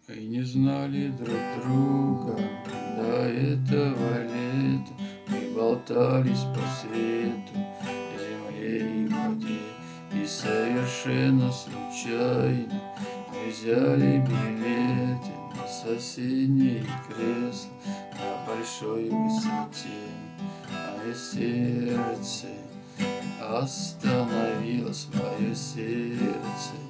Мы не знали друг друга до этого лета. Мы болтались по свету, земле и воде. И совершенно случайно мы взяли билеты на соседнее кресло на большой высоте. Мое сердце остановилось, мое сердце